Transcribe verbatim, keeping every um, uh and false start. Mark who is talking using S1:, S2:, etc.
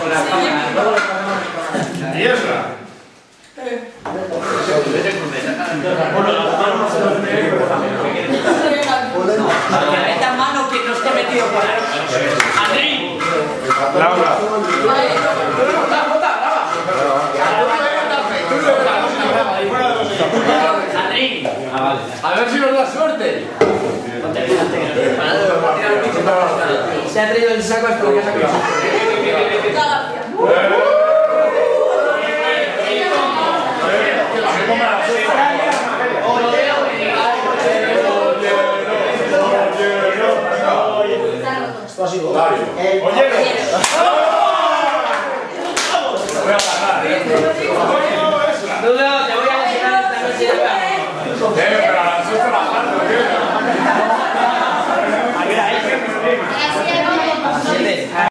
S1: ¿Y esa?
S2: Esta mano que no esté metido por ahí. ¡Andrés!
S1: Laura.
S2: ¡Andrés!
S3: A ver si nos da suerte.
S2: Se ha traído el saco hasta la casa que
S1: Oye,
S2: Dudo, te voy a lesionar esta noche.